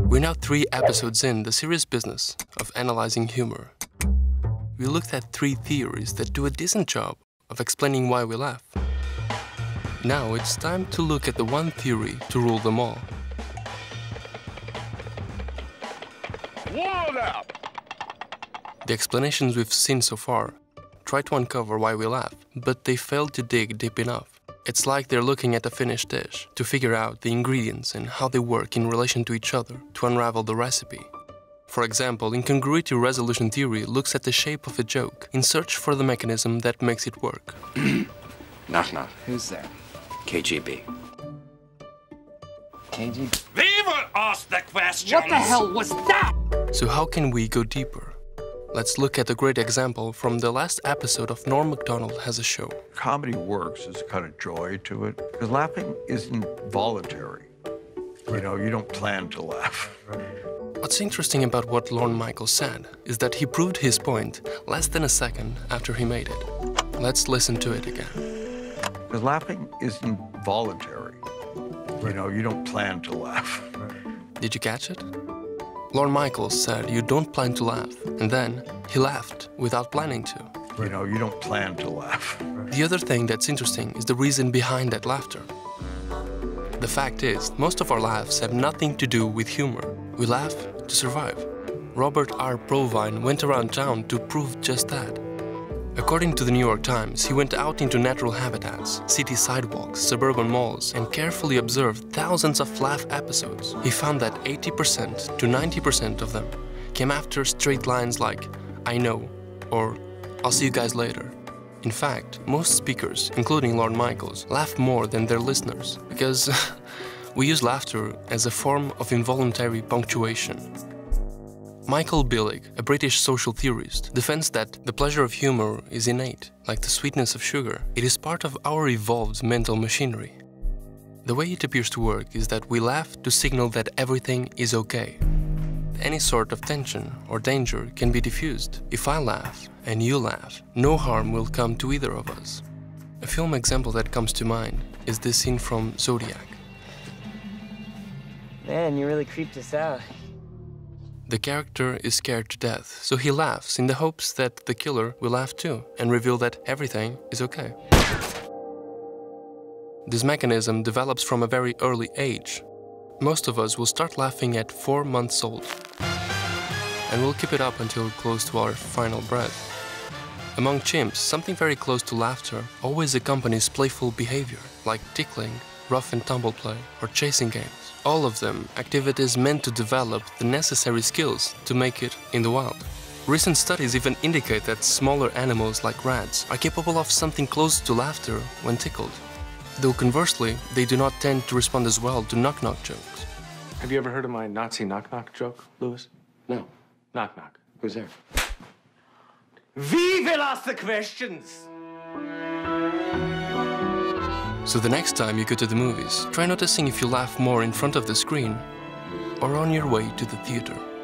We're now 3 episodes in the serious business of analyzing humor. We looked at 3 theories that do a decent job of explaining why we laugh. Now it's time to look at the one theory to rule them all. What up? The explanations we've seen so far try to uncover why we laugh, but they fail to dig deep enough. It's like they're looking at a finished dish to figure out the ingredients and how they work in relation to each other to unravel the recipe. For example, incongruity resolution theory looks at the shape of a joke in search for the mechanism that makes it work. Knock, knock. Who's there? KGB. KGB? We will ask the questions! What the hell was that? So how can we go deeper? Let's look at a great example from the last episode of Norm Macdonald Has a Show. Comedy works. There's a kind of joy to it. Because laughing isn't voluntary. You know, you don't plan to laugh. What's interesting about what Lorne Michaels said is that he proved his point less than a second after he made it. Let's listen to it again. Because laughing isn't voluntary. You know, you don't plan to laugh. Did you catch it? Lorne Michaels said you don't plan to laugh, and then he laughed without planning to. You know, you don't plan to laugh. The other thing that's interesting is the reason behind that laughter. The fact is, most of our laughs have nothing to do with humor. We laugh to survive. Robert R. Provine went around town to prove just that. According to the New York Times, he went out into natural habitats, city sidewalks, suburban malls, and carefully observed thousands of laugh episodes. He found that 80% to 90% of them came after straight lines like, "I know," or "I'll see you guys later." In fact, most speakers, including Lorne Michaels, laugh more than their listeners because we use laughter as a form of involuntary punctuation. Michael Billig, a British social theorist, defends that the pleasure of humor is innate, like the sweetness of sugar. It is part of our evolved mental machinery. The way it appears to work is that we laugh to signal that everything is okay. Any sort of tension or danger can be diffused. If I laugh and you laugh, no harm will come to either of us. A film example that comes to mind is this scene from Zodiac. Man, you really creeped us out. The character is scared to death, so he laughs in the hopes that the killer will laugh too and reveal that everything is okay. This mechanism develops from a very early age. Most of us will start laughing at 4 months old, and we'll keep it up until close to our final breath. Among chimps, something very close to laughter always accompanies playful behavior, like tickling, rough and tumble play, or chasing games. All of them activities meant to develop the necessary skills to make it in the wild. Recent studies even indicate that smaller animals like rats are capable of something close to laughter when tickled. Though conversely, they do not tend to respond as well to knock-knock jokes. Have you ever heard of my Nazi knock-knock joke, Louis? No. Knock-knock. Who's there? We will ask the questions! So the next time you go to the movies, try noticing if you laugh more in front of the screen or on your way to the theater.